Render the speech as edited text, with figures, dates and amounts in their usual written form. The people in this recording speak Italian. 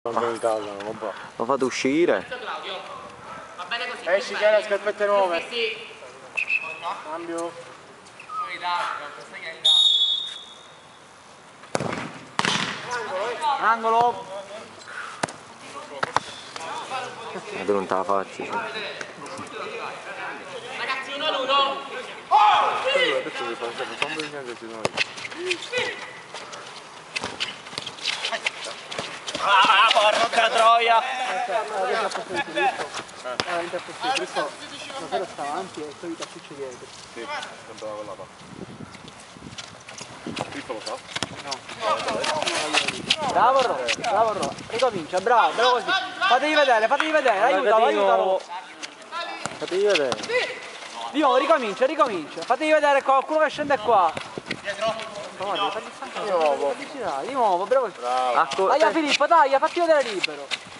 Lo fate uscire. Esci che le scarpette nuove. Cambio. Angolo. Ma tu non te la faccio. Ragazzi, 1-1. Adesso vi facciamo vedere se noi. Porca troia! Questo stasera sta avanti e poi Taccucci dietro. Sì, sembrava quella là. Pippo lo fa? No. Bravo Ro, ricomincia, bravo così. Fategli vedere, aiutalo. Fategli vedere. Di nuovo, ricomincia. Fategli vedere qualcuno che scende qua. Di nuovo, bravo. Bravo. Taglia Filippo, fatti vedere libero.